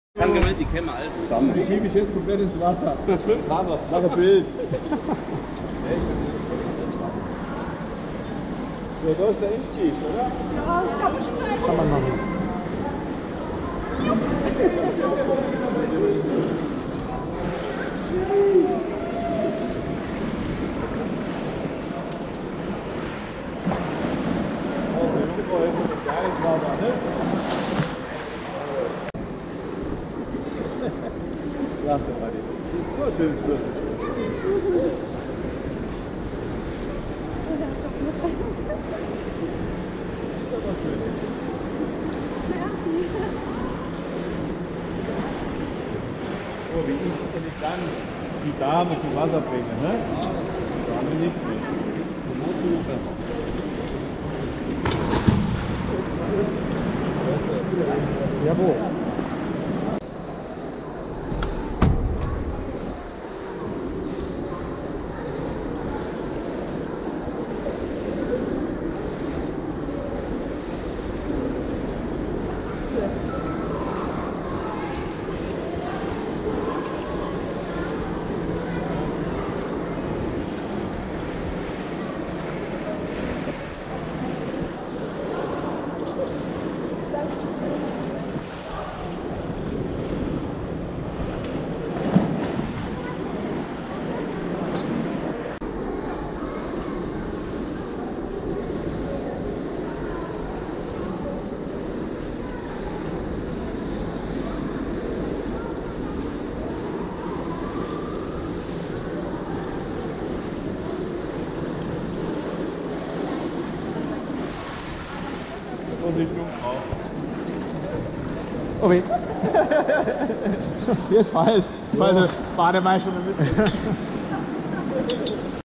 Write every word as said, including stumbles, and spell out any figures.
Ich habe gemeint, die kämen alle zusammen. Die schiebe ich jetzt komplett ins Wasser. Bravo, mache Bild. So, da ist der Instieg, oder? Ja, ich glaube schon. Kann man machen. Geiles Wasser, ne? Lacht doch mal die. So ein schönes Würfel. Ist aber schön. Oh, wie ich elegant die Dame zum Wasser bringe, ne? Da haben wir nichts mehr. Wozu besser? Jawohl. Vorsichtung auf. Oh weh. Hier ist Falls. Meine Bademeister mit.